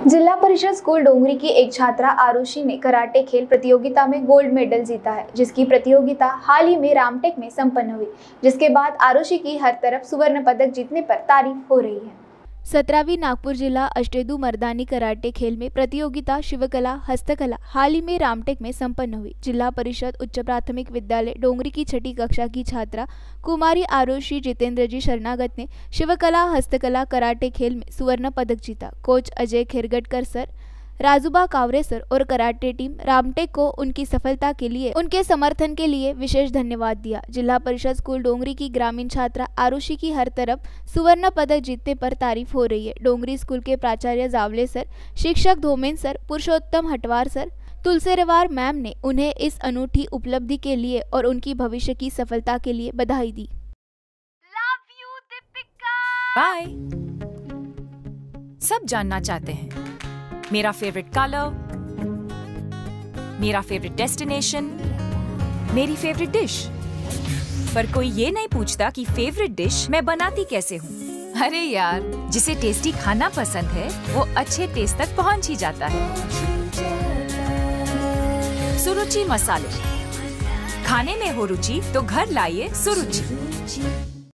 जिला परिषद स्कूल डोंगरी की एक छात्रा आरुषि ने कराटे खेल प्रतियोगिता में गोल्ड मेडल जीता है, जिसकी प्रतियोगिता हाल ही में रामटेक में संपन्न हुई, जिसके बाद आरुषि की हर तरफ स्वर्ण पदक जीतने पर तारीफ हो रही है। 17वीं नागपुर जिला अष्टेदु मर्दानी कराटे खेल में प्रतियोगिता शिवकला हस्तकला हाल ही में रामटेक में संपन्न हुई। जिला परिषद उच्च प्राथमिक विद्यालय डोंगरी की 6ठी कक्षा की छात्रा कुमारी आरुषि जितेंद्र जी शरणागत ने शिवकला हस्तकला कराटे खेल में स्वर्ण पदक जीता। Coach Ajay Khergatkar sir, Rajuba Kaware sir और कराटे टीम रामटेक को उनकी सफलता के लिए उनके समर्थन के लिए विशेष धन्यवाद दिया। जिला परिषद स्कूल डोंगरी की ग्रामीण छात्रा आरुषि की हर तरफ स्वर्ण पदक जीतने पर तारीफ हो रही है। डोंगरी स्कूल के प्राचार्य जावले सर, शिक्षक Dhomen sir, Purushottam Hatwar sir, Tulserwar ma'am ने उन्हें इस अनूठी उपलब्धि के लिए और उनकी भविष्य की सफलता के लिए बधाई दी। बाय। सब जानना चाहते हैं मेरा फेवरेट कलर, मेरा फेवरेट डेस्टिनेशन, मेरी फेवरेट डिश, पर कोई ये नहीं पूछता कि फेवरेट डिश मैं बनाती कैसे हूँ। अरे यार, जिसे टेस्टी खाना पसंद है वो अच्छे टेस्ट तक पहुँच ही जाता है। सुरुचि मसाले, खाने में हो रुचि तो घर लाइए सुरुचि।